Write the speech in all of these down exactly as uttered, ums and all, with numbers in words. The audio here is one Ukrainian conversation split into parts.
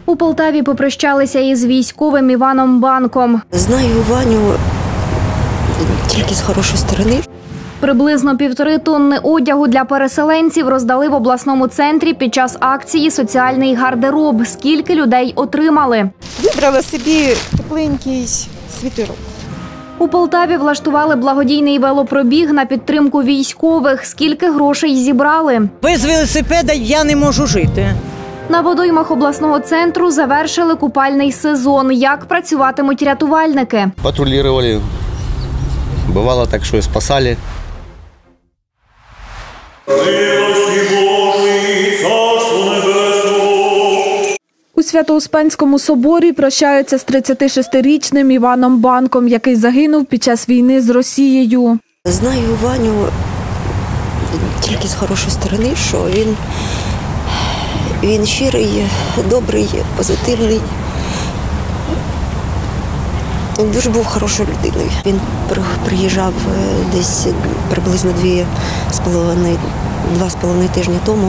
У Полтаві попрощалися із військовим Іваном Банком. Знаю Ваню тільки з хорошої сторони. Приблизно півтори тонни одягу для переселенців роздали в обласному центрі під час акції «Соціальний гардероб». Скільки людей отримали? Вибрала собі тепленький світерок. У Полтаві влаштували благодійний велопробіг на підтримку військових. Скільки грошей зібрали? Без велосипеда я не можу жити. На водоймах обласного центру завершили купальний сезон. Як працюватимуть рятувальники? Патрулювали. Бувало так, що і спасали. У Свято-Успенському соборі прощаються з тридцятишестирічним Іваном Банком, який загинув під час війни з Росією. Знаю Ваню тільки з хорошої сторони, що він, він щирий, добрий, позитивний. Він дуже був хорошою людиною. Він приїжджав десь приблизно дві з половиною, два з половиною тижні тому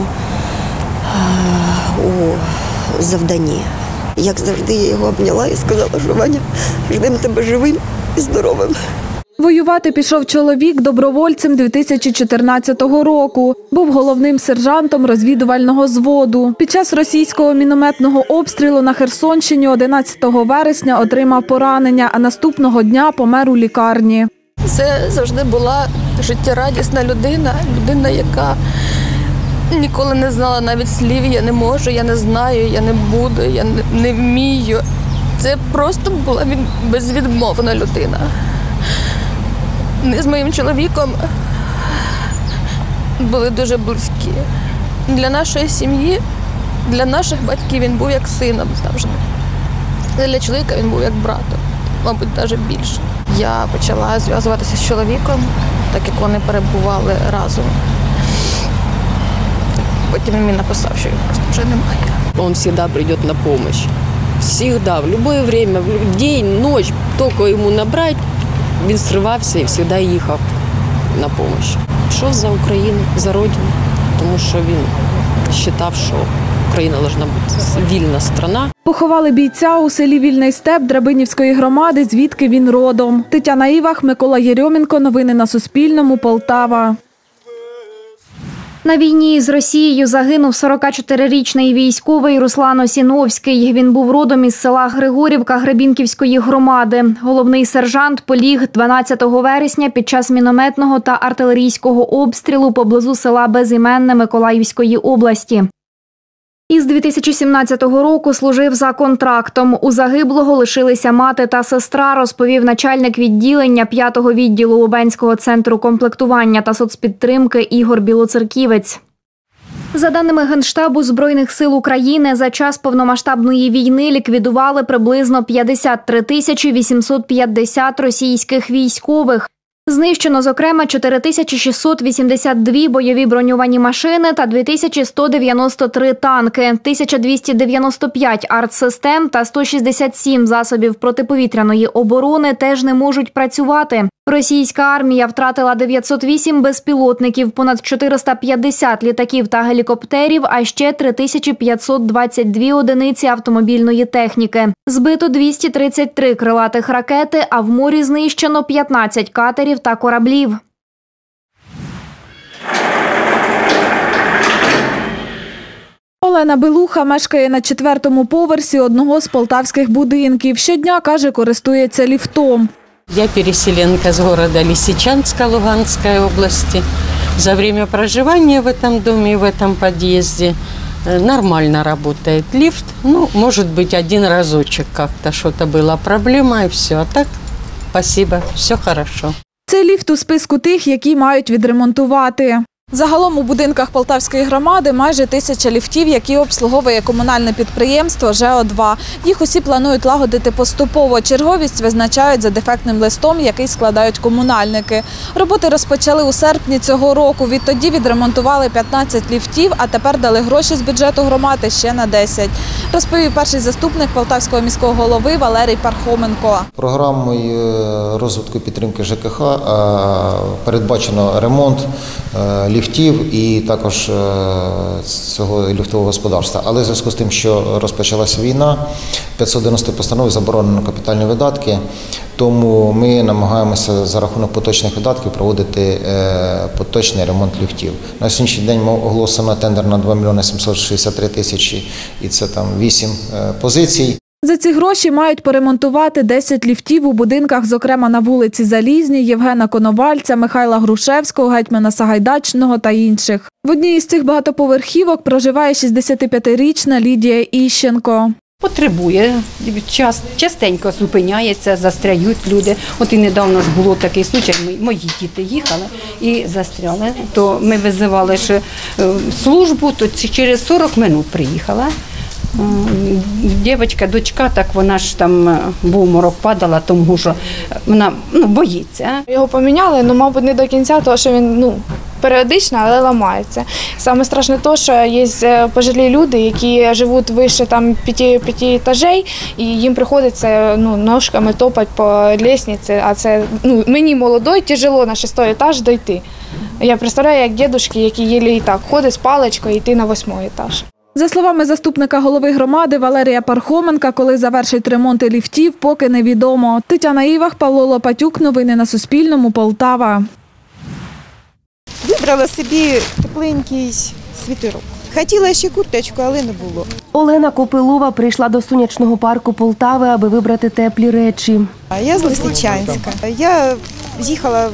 у завданні. Як завжди, я його обняла і сказала, що Ваня, ждемо тебе живим і здоровим. Воювати пішов чоловік добровольцем дві тисячі чотирнадцятого року. Був головним сержантом розвідувального взводу. Під час російського мінометного обстрілу на Херсонщині одинадцятого вересня отримав поранення, а наступного дня помер у лікарні. Це завжди була життєрадісна людина, людина, яка ніколи не знала навіть слів «я не можу», «я не знаю», «я не буду», «я не вмію». Це просто була безвідмовна людина. Ми з моїм чоловіком були дуже близькі. Для нашої сім'ї, для наших батьків він був як сином завжди. Для чоловіка він був як братом, мабуть, навіть більше. Я почала зв'язуватися з чоловіком, так як вони перебували разом. Потім він мені написав, що його просто вже немає. Он всегда придет на помощь. Всегда, в любое время, в день, ночь, только ему набрать, він сривався і завжди їхав на допомогу. Пішов за Україну, за родину, тому що він вважав, що Україна має бути вільна країна. Поховали бійця у селі Вільний Степ Драбинівської громади, звідки він родом. Тетяна Івах, Микола Єрьоменко. Новини на Суспільному. Полтава. На війні з Росією загинув сорокачотирирічний військовий Руслан Осіновський. Він був родом із села Григорівка Гребінківської громади. Головний сержант поліг дванадцятого вересня під час мінометного та артилерійського обстрілу поблизу села Безіменне Миколаївської області. Із дві тисячі сімнадцятого року служив за контрактом. У загиблого лишилися мати та сестра, розповів начальник відділення п'ятого відділу Лубенського центру комплектування та соцпідтримки Ігор Білоцерківець. За даними Генштабу Збройних сил України, за час повномасштабної війни ліквідували приблизно п'ятдесят три тисячі вісімсот п'ятдесят російських військових. Знищено, зокрема, чотири тисячі шістсот вісімдесят дві бойові броньовані машини та дві тисячі сто дев'яносто три танки, тисяча двісті дев'яносто п'ять артсистем та сто шістдесят сім засобів протиповітряної оборони теж не можуть працювати. Російська армія втратила дев'ятсот вісім безпілотників, понад чотириста п'ятдесят літаків та гелікоптерів, а ще три тисячі п'ятсот двадцять дві одиниці автомобільної техніки. Збито двісті тридцять три крилатих ракети, а в морі знищено п'ятнадцять катерів та кораблів. Олена Белуха мешкає на четвертому поверсі одного з полтавських будинків. Щодня, каже, користується ліфтом. Я переселенка с города Лисичанска Луганской области. За время проживания в этом доме и в этом подъезде нормально работает лифт. Ну, может быть, один разочек как-то что-то была проблема и все. А так, спасибо, все хорошо. Це ліфт у списку тих, які мають відремонтувати. Загалом у будинках Полтавської громади майже тисяча ліфтів, які обслуговує комунальне підприємство ЖЕО два. Їх усі планують лагодити поступово. Черговість визначають за дефектним листом, який складають комунальники. Роботи розпочали у серпні цього року. Відтоді відремонтували п'ятнадцять ліфтів, а тепер дали гроші з бюджету громади ще на десять. Розповів перший заступник Полтавського міського голови Валерій Пархоменко. Програмою розвитку підтримки ЖКХ передбачено ремонт ліфтів ліфтів і також цього ліфтового господарства. Але в зв'язку з тим, що розпочалася війна, п'ятсот дев'яносто постанови заборонено капітальні видатки, тому ми намагаємося за рахунок поточних видатків проводити поточний ремонт ліфтів. На сьогоднішній день оголосено тендер на два мільйони сімсот шістдесят три тисячі, і це там вісім позицій. За ці гроші мають поремонтувати десять ліфтів у будинках, зокрема на вулиці Залізній, Євгена Коновальця, Михайла Грушевського, гетьмана Сагайдачного та інших. В одній із цих багатоповерхівок проживає шістдесятип'ятирічна Лідія Іщенко. Потребує, час, частенько зупиняється, застряють люди. От і недавно ж було такий случай, мої діти їхали і застряли. То ми визивали ще службу, то через сорок хвилин приїхала. Дівчинка, дочка, так вона ж там в обморок падала, тому що вона ну, боїться. Його поміняли, ну, мабуть, не до кінця, тому що він ну, періодично, але ламається. Саме страшне те, що є пожилі люди, які живуть вище там, п'яти, п'яти етажей, і їм приходиться ну, ножками топати по лестниці, а це ну, мені молодой, тяжело на шостий етаж дойти. Я представляю, як дідушки, які єлі і так ходять з паличкою, йти на восьмий етаж. За словами заступника голови громади Валерія Пархоменка, коли завершить ремонти ліфтів, поки невідомо. Тетяна Івах, Павло Лопатюк. Новини на Суспільному. Полтава. Вибрала собі тепленький світерок. Хотіла ще курточку, але не було. Олена Копилова прийшла до сонячного парку Полтави, аби вибрати теплі речі. Я з Лисичанська. Я їхала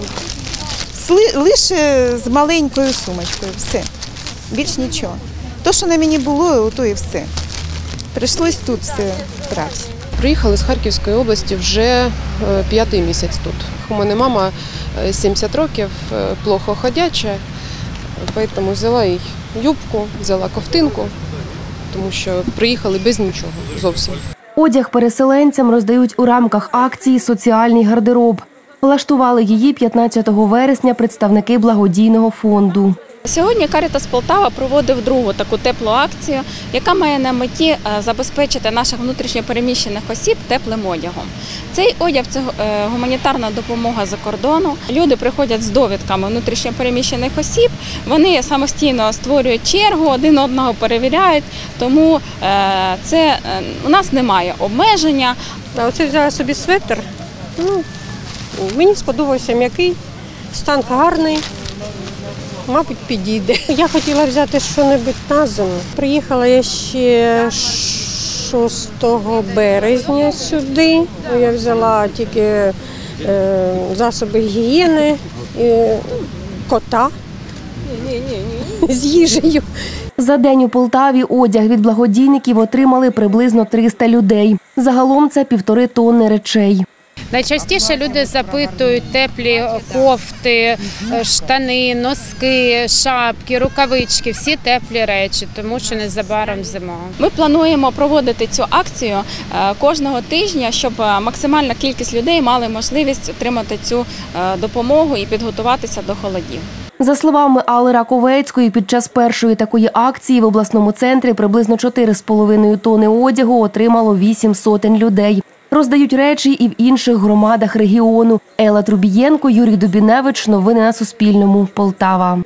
лише з маленькою сумочкою. Все. Більш нічого. То, що на мені було, то і все. Прийшлось тут все брати. Приїхали з Харківської області вже п'ятий місяць тут. У мене мама сімдесят років, плохо ходяча, тому взяла їй юбку, взяла ковтинку, тому що приїхали без нічого зовсім. Одяг переселенцям роздають у рамках акції «Соціальний гардероб». Влаштували її п'ятнадцятого вересня представники благодійного фонду. Сьогодні Карітас Полтава проводив другу таку теплу акцію, яка має на меті забезпечити наших внутрішньопереміщених осіб теплим одягом. Цей одяг – це гуманітарна допомога за кордону. Люди приходять з довідками внутрішньопереміщених осіб, вони самостійно створюють чергу, один одного перевіряють, тому це, у нас немає обмеження. А оце взяла собі светр, ну, мені сподобався м'який, стан гарний. Мабуть, підійде. Я хотіла взяти щось на зиму. Приїхала я ще шостого березня сюди. Я взяла тільки е, засоби гігієни, е, кота з їжею. За день у Полтаві одяг від благодійників отримали приблизно триста людей. Загалом це півтори тонни речей. Найчастіше люди запитують теплі кофти, штани, носки, шапки, рукавички, всі теплі речі, тому що незабаром зима. Ми плануємо проводити цю акцію кожного тижня, щоб максимальна кількість людей мали можливість отримати цю допомогу і підготуватися до холодів. За словами Алли Раковецької, під час першої такої акції в обласному центрі приблизно чотири з половиною тонни одягу отримало вісім сотень людей. Роздають речі і в інших громадах регіону. Елла Трубієнко, Юрій Дубіневич. Новини на Суспільному. Полтава.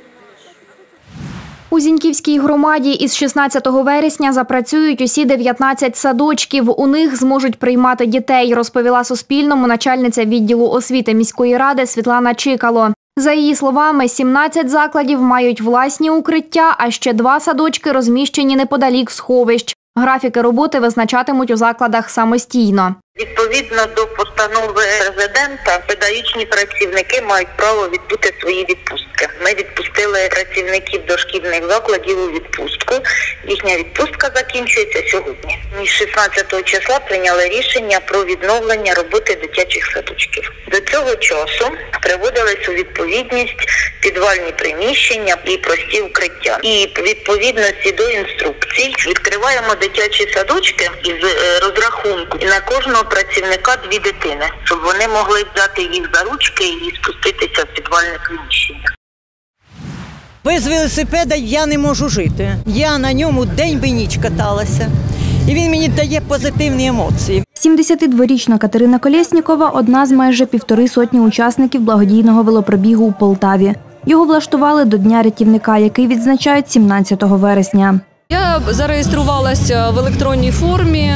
У Зіньківській громаді із шістнадцятого вересня запрацюють усі дев'ятнадцять садочків. У них зможуть приймати дітей, розповіла Суспільному начальниця відділу освіти міської ради Світлана Чикало. За її словами, сімнадцять закладів мають власні укриття, а ще два садочки розміщені неподалік сховищ. Графіки роботи визначатимуть у закладах самостійно. Відповідно до постанови президента, педагогічні працівники мають право відбути свої відпустки. Ми відпустили працівників дошкільних закладів у відпустку. Їхня відпустка закінчується сьогодні. шістнадцятого числа прийняли рішення про відновлення роботи дитячих садочків. До цього часу приводились у відповідність підвальні приміщення і прості укриття. І в відповідності до інструкцій відкриваємо дитячі садочки із розрахунку і на кожного працівника дві дитини, щоб вони могли взяти їх за ручки і спуститися в підвальне приміщення. Без велосипеда я не можу жити. Я на ньому день і ніч каталася. І він мені дає позитивні емоції. сімдесятидворічна Катерина Колєснікова – одна з майже півтори сотні учасників благодійного велопробігу у Полтаві. Його влаштували до Дня рятівника, який відзначають сімнадцятого вересня. Я зареєструвалася в електронній формі,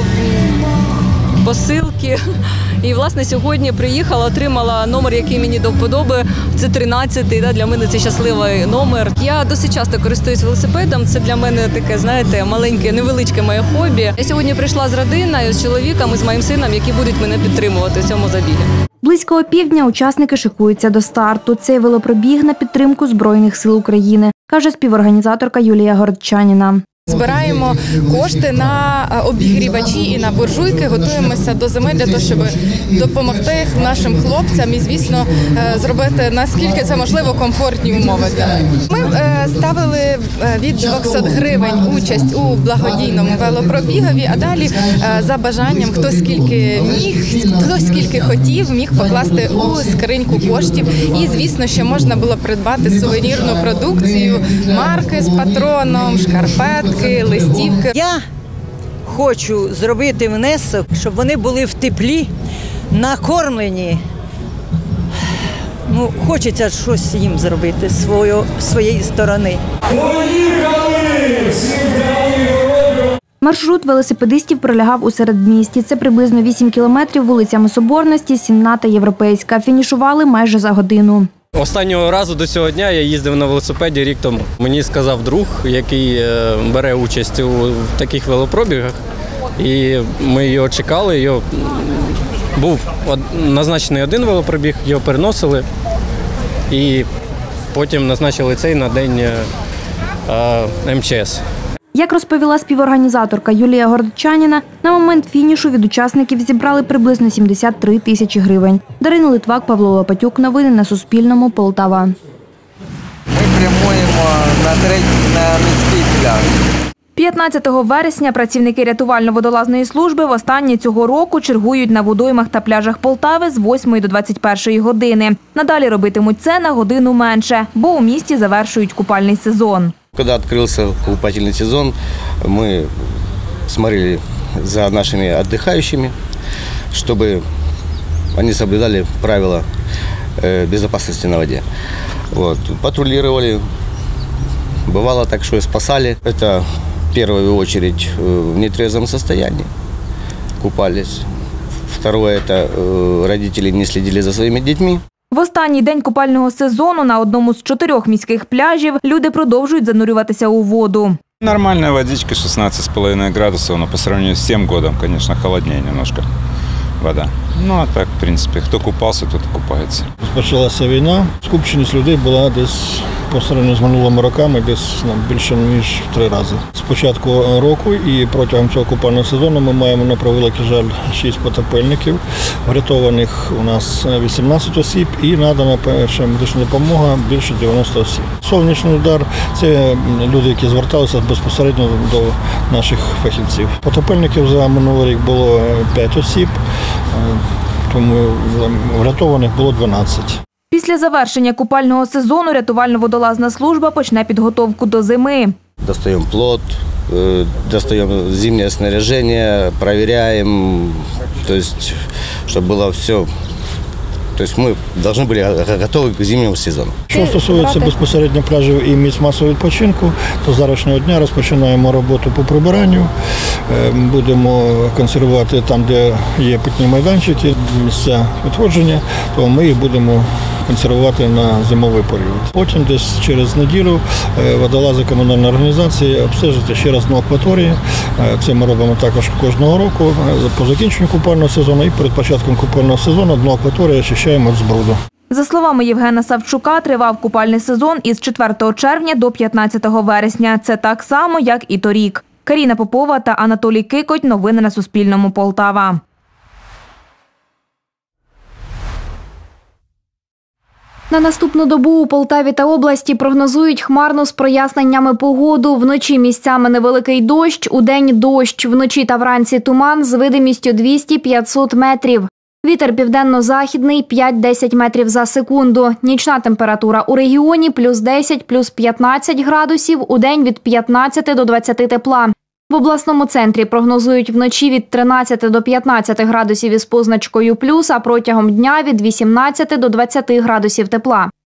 посилки. І, власне, сьогодні приїхала, отримала номер, який мені до вподоби. Це тринадцятий, да, для мене це щасливий номер. Я досить часто користуюсь велосипедом, це для мене таке, знаєте, маленьке, невеличке моє хобі. Я сьогодні прийшла з родиною, з чоловіком і з моїм сином, які будуть мене підтримувати в цьому забігі. Близько опівдня учасники шикуються до старту. Цей велопробіг на підтримку Збройних сил України, каже співорганізаторка Юлія Городчаніна. Збираємо кошти на обігрівачі і на буржуйки, готуємося до зими для того, щоб допомогти нашим хлопцям і, звісно, зробити, наскільки це можливо, комфортні умови для них. Ми ставили від двохсот гривень участь у благодійному велопробігові, а далі за бажанням, хто скільки міг, хто скільки хотів, міг покласти у скриньку коштів. І, звісно, ще можна було придбати сувенірну продукцію, марки з патроном, шкарпетки, листівки. Я хочу зробити внесок, щоб вони були в теплі, накормлені. Ну, хочеться щось їм зробити з своєї сторони. Маршрут велосипедистів пролягав у середмісті. Це приблизно вісім кілометрів вулицями Соборності, Сінна та Європейська. Фінішували майже за годину. Останнього разу до цього дня я їздив на велосипеді рік тому. Мені сказав друг, який бере участь у таких велопробігах, і ми його чекали. Його... Був назначений один велопробіг, його переносили, і потім назначили цей на день ем че ес. Як розповіла співорганізаторка Юлія Городчаніна, на момент фінішу від учасників зібрали приблизно сімдесят три тисячі гривень. Дарина Литвак, Павло Лопатюк. Новини на Суспільному. Полтава. Ми прямуємо на третій, на міський пляж. п'ятнадцятого вересня працівники рятувально-водолазної служби востаннє цього року чергують на водоймах та пляжах Полтави з восьмої до двадцять першої години. Надалі робитимуть це на годину менше, бо у місті завершують купальний сезон. Когда открылся купательный сезон, мы смотрели за нашими отдыхающими, чтобы они соблюдали правила безопасности на воде. Вот. Патрулировали, бывало так, что и спасали. Это в первую очередь в нетрезвом состоянии купались. Второе – это родители не следили за своими детьми. В останній день купального сезону на одному з чотирьох міських пляжів люди продовжують занурюватися у воду. Нормальная водичка, шестнадцать с половиной градусов, но по сравнению с тем годом, конечно, холоднее немножко вода. Ну, а так, в принципе, хто купався, тот і купається. Почалася війна, скупченість людей була десь по сравненню з минулими роками десь більше, ніж в три рази. З початку року і протягом цього купального сезону ми маємо, на превеликий жаль, шість потопельників. Врятованих у нас вісімнадцять осіб і надана перша медична допомога більше дев'яноста осіб. Сонячний удар – це люди, які зверталися безпосередньо до наших фахівців. Потопельників за минулий рік було п'ять осіб, тому врятованих було дванадцять. Після завершення купального сезону рятувально-водолазна служба почне підготовку до зими. Достаємо плот, достаємо зимнє снаряження, перевіряємо, щоб було все. Тобто ми повинні бути готові к зимньому сезону. Що стосується безпосередньо пляжів і місць масового відпочинку, то з завтрашнього дня розпочинаємо роботу по прибиранню. Будемо консервувати там, де є питні майданчики, місця відходження, то ми їх будемо консервувати на зимовий період. Потім десь через неділю водолази комунальної організації обстежити ще раз дно акваторії. Це ми робимо також кожного року. По закінченню купального сезону і перед початком купального сезону дно акваторії очищаємо з бруду. За словами Євгена Савчука, тривав купальний сезон із четвертого червня до п'ятнадцятого вересня. Це так само, як і торік. Каріна Попова та Анатолій Кикоть. Новини на Суспільному. Полтава. На наступну добу у Полтаві та області прогнозують хмарну з проясненнями погоду. Вночі місцями невеликий дощ, удень дощ, вночі та вранці туман з видимістю двісті - п'ятсот метрів. Вітер південно-західний п'ять-десять метрів за секунду. Нічна температура у регіоні плюс десять, плюс п'ятнадцять градусів, удень від п'ятнадцяти до двадцяти тепла. В обласному центрі прогнозують вночі від тринадцяти до п'ятнадцяти градусів із позначкою плюс, а протягом дня від вісімнадцяти до двадцяти градусів тепла.